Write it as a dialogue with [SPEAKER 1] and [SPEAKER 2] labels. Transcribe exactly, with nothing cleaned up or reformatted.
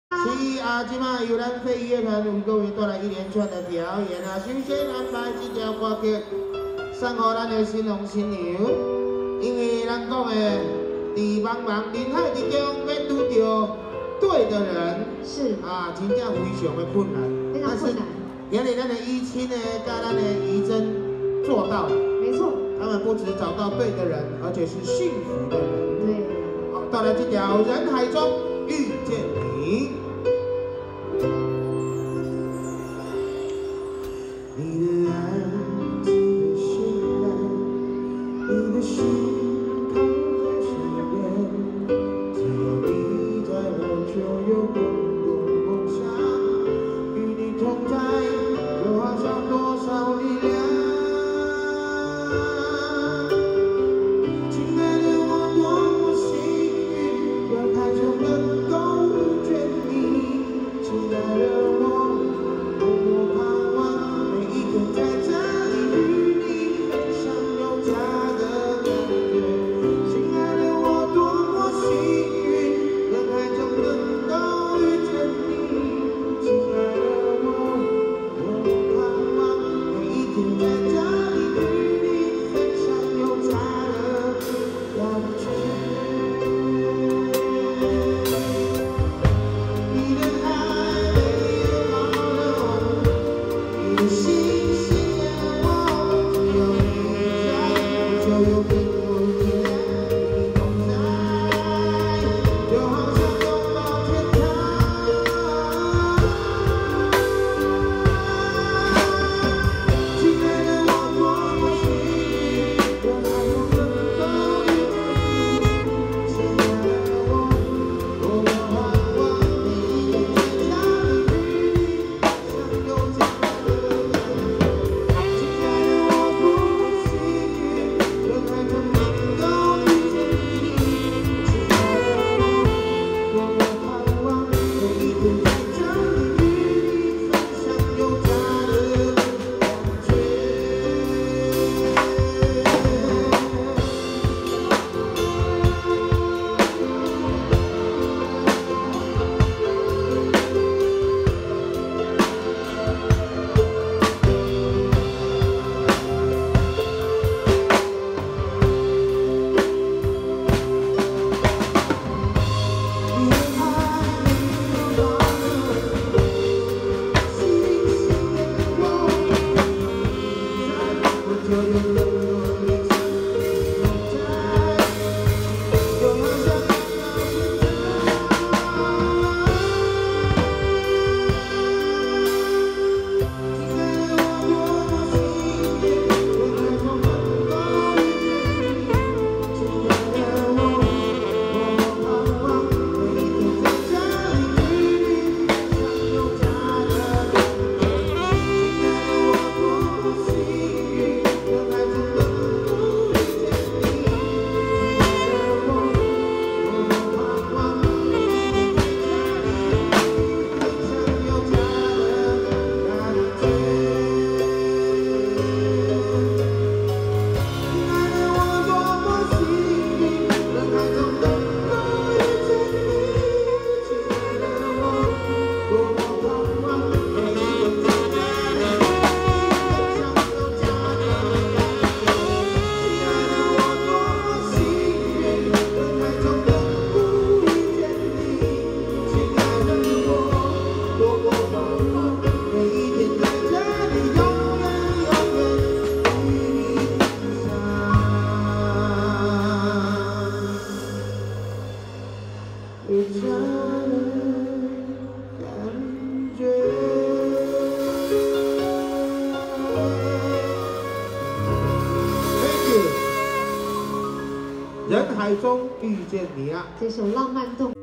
[SPEAKER 1] 是啊，即摆由咱飞乐团为各位带来一连串的表演啊。首先安排这条歌曲送给咱的新郎新娘，因为咱讲的，在茫茫人海之中要拄到对的人，
[SPEAKER 2] 是
[SPEAKER 1] 啊，真正非常的困难。
[SPEAKER 2] 非常困难。
[SPEAKER 1] 原来咱的依亲呢，跟咱的仪真做到了。
[SPEAKER 2] 没错。
[SPEAKER 1] 他们不止找到对的人，而且是幸福的人。
[SPEAKER 2] 对。
[SPEAKER 1] 好，到了这条人海中遇见你。 你的爱，你的信赖，你的心靠在身边，只要你在我就有更多梦想，与你同在，就好像多少力量。亲爱的我，多么幸运，人海中能够遇见你，亲爱的我。 在这里与你分享有家的感觉，亲爱的我多么幸运，人海中能够遇见你，亲爱的我，多么盼望每一天在这里与你分享有家的感觉。你的爱没有保留，你的心。 就有更多力量与你同在，就好像拥抱天堂。亲爱的我，多么幸运，人海中能够遇见你。亲爱的我，多么盼望每一天在家里与你分享有家的感觉。亲爱的我，多么幸运。 人海中能够遇见你，亲爱的我，多么盼望每一天在这里与你分享有家的感觉。就有更多理想与你同在，就好像拥抱天堂。亲爱的我，多么幸运，人海中能够遇见你。亲爱的我，多么盼望每一天在这里与你分享有家的感觉。亲爱的我，多么幸运。 人海中能够遇见你，亲爱的我，多么盼望每一天在这里与你分享有家的感觉。亲爱的我，多么幸运，人海中能够遇见你，亲爱的我，多么盼望每一天在这里与你分享有家的感觉。 亲爱的我，多么幸运，人海中能够遇见你。亲爱的我，多么盼望每一天在这里，永远永远与你分享有家的感觉。 人海中遇见你啊！
[SPEAKER 2] 这首浪漫动。